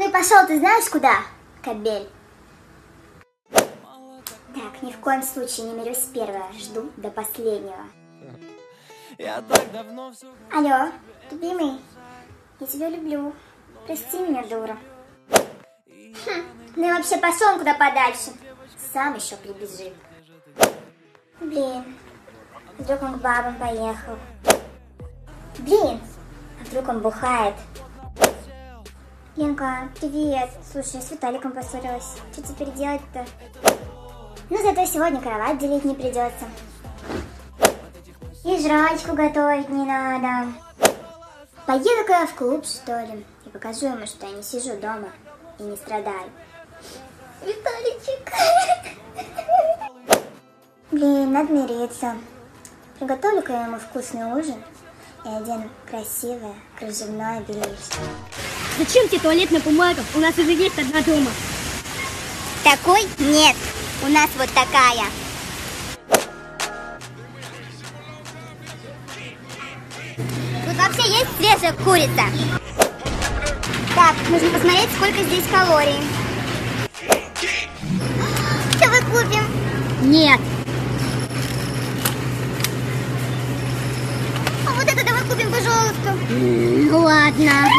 и пошел ты знаешь куда, кобель? Так, ни в коем случае не мирюсь с первого, жду до последнего. Алло, любимый, я тебя люблю. Прости меня, дура. Ну и вообще пошел он куда подальше. Сам еще прибежит. Блин, вдруг он к бабам поехал. Блин, а вдруг он бухает. Ленка, привет. Слушай, я с Виталиком поссорилась. Что теперь делать-то? Ну, зато сегодня кровать делить не придется. И жрачку готовить не надо. Поеду-ка я в клуб, что ли, и покажу ему, что я не сижу дома и не страдаю. Виталичек. Блин, надо мириться. Приготовлю-ка я ему вкусный ужин и одену красивое кружевное бельишко. Зачем тебе туалетная помойка? У нас уже есть одна дома. Такой? Нет. У нас вот такая. Тут вообще есть свежая курица? Так, нужно посмотреть, сколько здесь калорий. Давай купим. Нет. А вот это давай купим, пожалуйста. Ну ладно.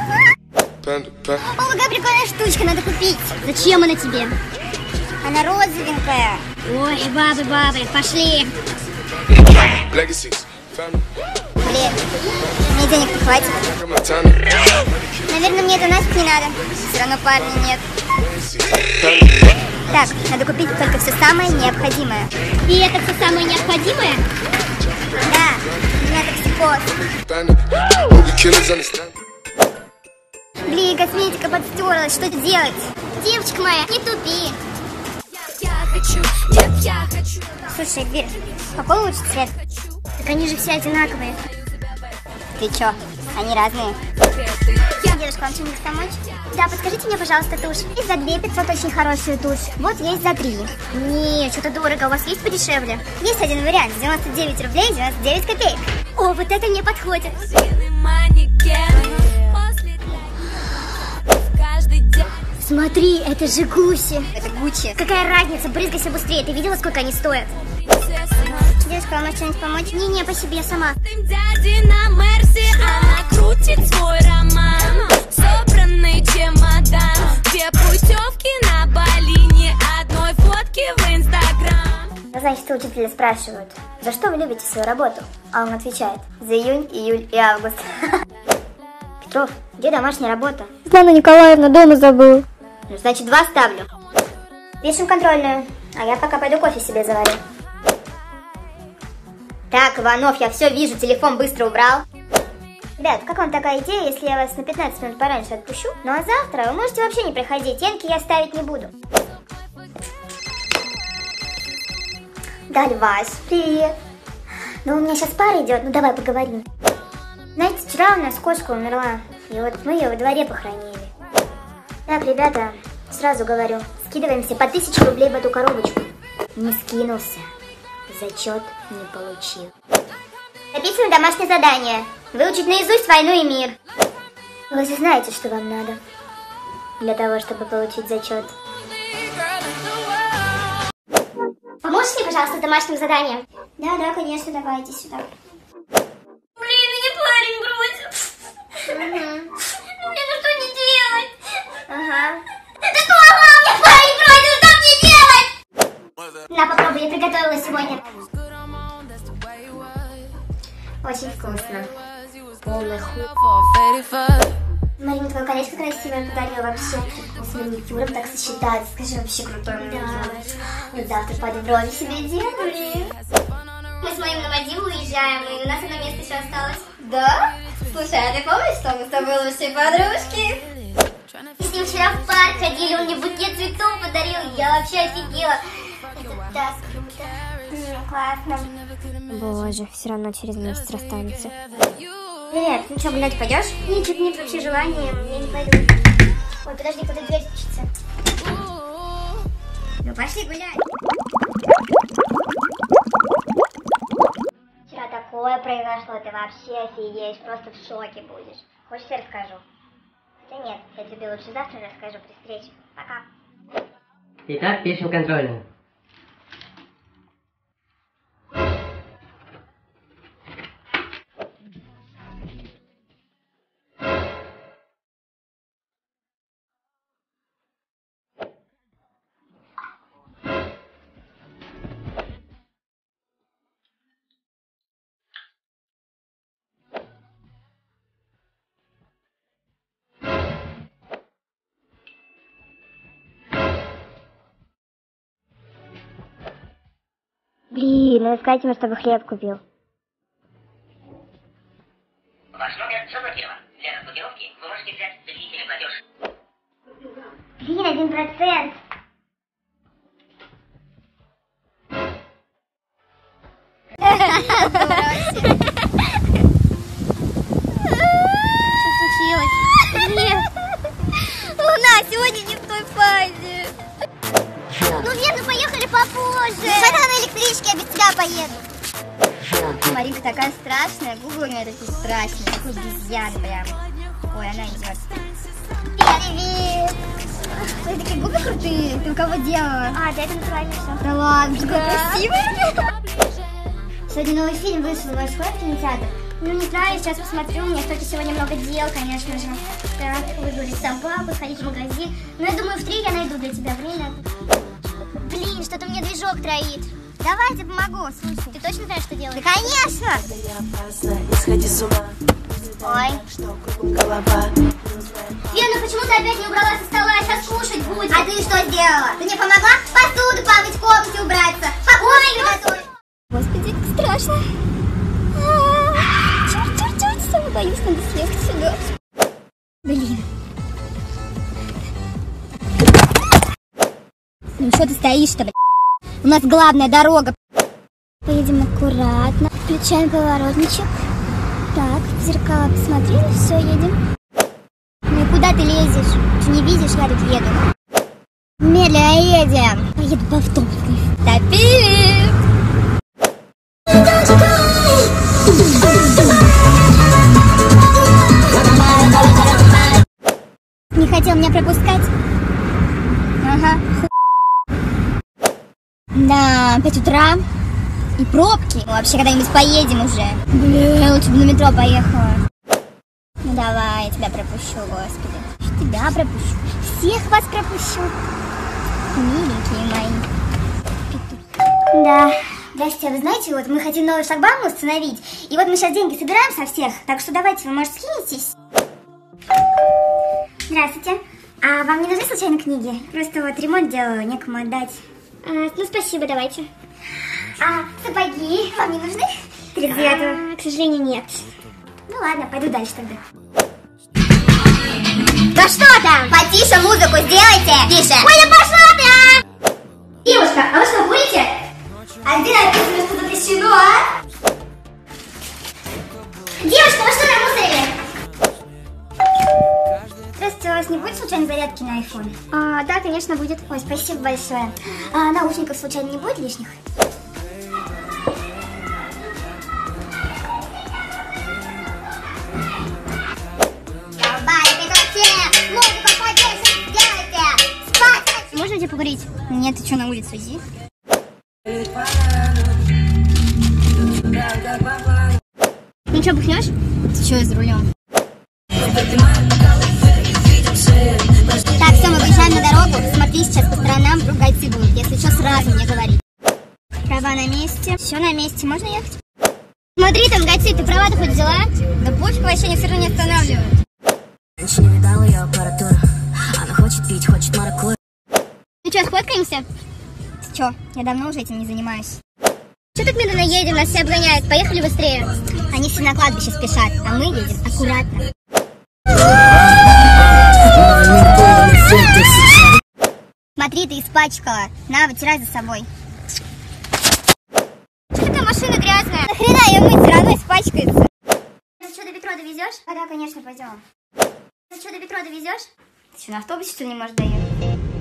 О, какая прикольная штучка, надо купить. Зачем она тебе? Она розовенькая. Ой, бабы, пошли. Блин, мне денег не хватит. Наверное, мне это нафиг не надо. Все равно парня нет. Так, надо купить только все самое необходимое. И это все самое необходимое? Да, у меня токсикоз. Блин, косметика подстерлась, что делать? Девочка моя, не тупи. Слушай, Бир, какой лучше цвет? Так они же все одинаковые. Ты чё? Они разные. Девушка, вам что-нибудь помочь? Да, подскажите мне, пожалуйста, тушь. Есть за 2 500 очень хорошую тушь. Вот есть за 3. Не, что-то дорого. У вас есть подешевле? Есть один вариант. 99 рублей 99 копеек. О, вот это мне подходит. Смотри, это же гуси. Это Гуччи. Какая разница? Брызгайся быстрее. Ты видела, сколько они стоят? Девушка, вам может что-нибудь помочь? Не, по себе сама. Дяди на Мерсе, она крутит свой роман. Собранный чемодан, 2 путевки на Бали, ни одной фотки в Инстаграм. Ну, значит, учителя спрашивают, за что вы любите свою работу? А он отвечает, за июнь, июль и август. Петров, где домашняя работа? Светлана Николаевна дома забыл. Ну, значит, 2 ставлю. Пишем контрольную, а я пока пойду кофе себе заварю. Так, Иванов, я все вижу, телефон быстро убрал. Ребят, как вам такая идея, если я вас на 15 минут пораньше отпущу? Ну а завтра вы можете вообще не приходить, енки я ставить не буду. Да, Вась, привет. Ну у меня сейчас пара идет, ну давай поговорим. Знаете, вчера у нас кошка умерла, и вот мы ее во дворе похоронили. Так, ребята, сразу говорю, скидываемся по 1000 рублей в эту коробочку. Не скинулся, зачет не получил. Написано домашнее задание. Выучить наизусть «Войну и мир». Вы же знаете, что вам надо для того, чтобы получить зачет. Поможешь мне, пожалуйста, с домашним заданием? Да, конечно, давайте сюда. Блин, меня парень бросил. Мне ну что не делать? Ага. Это что, мне парень бросил, что мне делать? На, попробуй, я приготовила сегодня. Очень вкусно. Полный хуй. Марина, твое колечко красивое подарила вообще. Он с маникюром так сочетается. Скажи, вообще крутой маникюр. Вот завтра под брови себе делали. Мы с моим на Мальдивы уезжаем, и у нас одно место еще осталось. Да? Слушай, а ты помнишь, что мы с тобой лучшие подружки? Мы с ним вчера в парк ходили, он мне букет цветов подарил. Я вообще офигела. Это так круто. Классно. Боже, все равно через месяц расстанется. Привет, ну что, гулять пойдешь? Нет, что-то нет вообще желания, я не пойду. Ой, подожди, куда дверь стучится? Ну пошли гулять. Вчера такое произошло, ты вообще офигеешь, просто в шоке будешь. Хочешь, я расскажу? Хотя нет, я тебе лучше завтра расскажу при встрече. Пока. Итак, пишем контрольную. Блин, надо сказать ему, чтобы хлеб купил. Ваш номер заблокирован. Для разблокировки вы можете взять длительный платеж. Блин, 1%. Что случилось? Нет. Луна сегодня не в той фазе. Ну верно, поехали попозже. Когда на электричке, я без тебя поеду. Маринка такая страшная, губы у нее такие страшные, такой обезьян прям. Ой, она идет. Привет. Ой, такие губы крутые. Ты у кого делала? А, да, это натурально все. Да ладно, такая красивая. Сегодня новый фильм вышел, можешь сходить в кинотеатр? Ну, не знаю, сейчас посмотрю, у меня столько сегодня много дел, конечно же. Так, выгулить собаку, сходить в магазин. Но я думаю, в 3 я найду для тебя время. Блин, что-то мне движок троит. Давай, я тебе помогу, слушай. Ты точно знаешь, что делать? Да, конечно! Ой. Лена, почему ты опять не убрала со стола? Сейчас кушать будем. А ты что сделала? Ты мне помогла посуду помыть, в комнате убраться? Покушать готовить? Господи, как страшно. Черт, сама боюсь, надо съехать сюда. Блин. Ну что ты стоишь-то, блядь? У нас главная дорога. Поедем аккуратно. Включаем поворотничек. Так, в зеркало посмотрели, все, едем. Ну и куда ты лезешь? Ты не видишь, я тут еду. Медленно едем. Поеду по автобусной. Топи! Не хотел меня пропускать? Ага. Да, 5 утра. И пробки. Ну, вообще, когда-нибудь поедем уже. Блин, лучше бы на метро поехала. Ну давай, я тебя пропущу, господи. Что тебя пропущу? Всех вас пропущу. Миленькие мои. Да. Здрасте, вы знаете, вот мы хотим новый шлагбаум установить. И вот мы сейчас деньги собираем со всех. Так что давайте, вы, может, скинетесь? Здравствуйте. А вам не нужны случайно книги? Просто вот ремонт делаю, некому отдать. Ну, спасибо, давайте. А сапоги вам не нужны? К сожалению, нет. Ну ладно, пойду дальше тогда. Да что там? Потише музыку сделайте. Тише. Ой, да пошла ты, а! Девушка, а вы что, будете? А где написано, что запрещено, а? Девушка, вы что намусорили? Здравствуйте, у вас не будет случайно зарядки на iPhone? Да, конечно, будет. Ой, спасибо большое. А наушников случайно не будет лишних? Можно тебе поговорить? Нет, ты что, на улицу иди? Ну что, бухнешь? Ты что, за рулем? Так, все, мы выезжаем на дорогу. Смотри сейчас по сторонам, вдруг гайцы будут. Если что, сразу мне говори. Права на месте. Все на месте. Можно ехать? Смотри, там гайцы, ты права-то хоть взяла? Да пофиг, вообще они все равно не останавливают. Не видала ее аппаратуру. Она хочет пить, хочет маракуйю. Ну что, сфоткаемся? Ты что, я давно уже этим не занимаюсь. Что так медленно едем, нас все обгоняют? Поехали быстрее. Они все на кладбище спешат, а мы едем аккуратно. Смотри, ты испачкала. На, вытирай за собой. Что такая машина грязная? Нахрена ее мыть, все равно испачкается. Ты что, до метро довезешь? Да, конечно, пойдем. Ты что, до метро довезешь? Ты что, на автобусе что ли не можешь доехать?